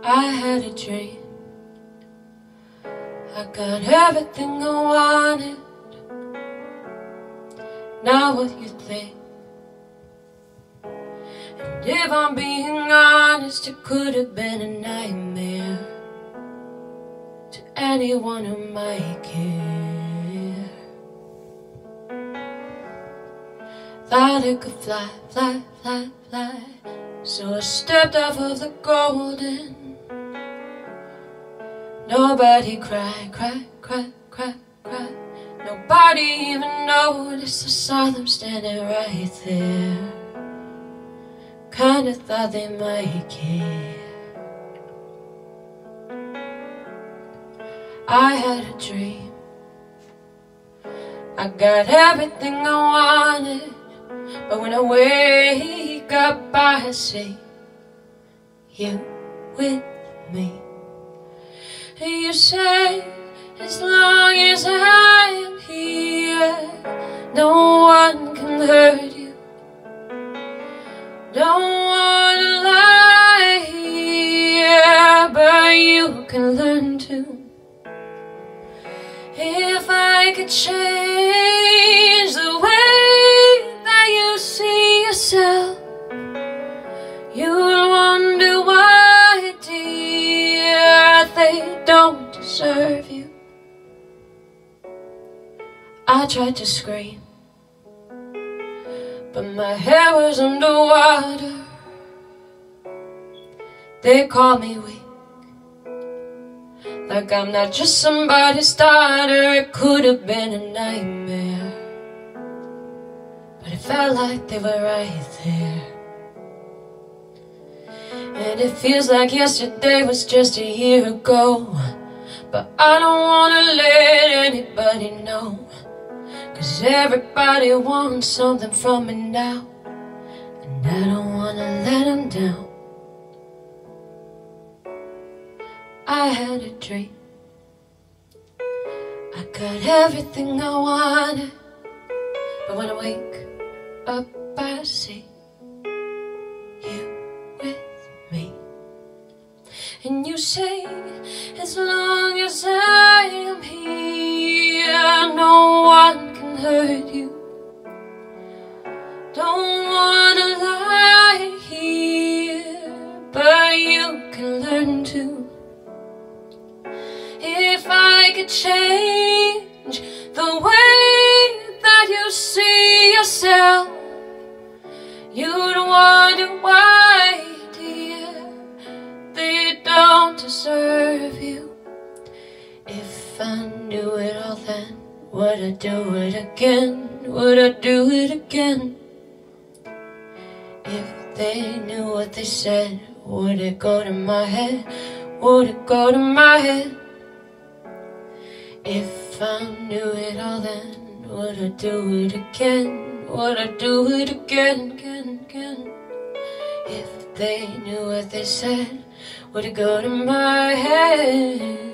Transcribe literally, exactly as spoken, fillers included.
I had a dream. I got everything I wanted. Now what you think? And if I'm being honest, it could have been a nightmare to anyone who might care. Thought it could fly, fly, fly, fly. So I stepped off of the golden. Nobody cried, cried, cried, cried, cried. Nobody even noticed. I saw them standing right there. Kinda thought they might care. I had a dream. I got everything I wanted. But when I wake up, I see you with me. You say, as long as I am here, no one can hurt you. Don't wanna lie here, but you can learn to. If I could change the way that you see yourself, you'd wonder why, dear, they don't deserve you. I tried to scream, but my head was underwater. They call me weak, like I'm not just somebody's daughter. It could have been a nightmare, but it felt like they were right there. And it feels like yesterday was just a year ago. But I don't wanna let anybody know, 'cause everybody wants something from me now, and I don't wanna let them down. I had a dream. I got everything I wanted. But when I wake up, I see you with me. And you say, as long as I am here, no one can hurt you. Don't wanna lie here, but you can learn to. If I could change the way that you see yourself, you'd wonder why, dear, they don't deserve you. If I knew it all then, would I do it again? Would I do it again? If they knew what they said, would it go to my head? Would it go to my head? If I knew it all then, would I do it again? Would I do it again, again, again? If they knew what they said, would it go to my head?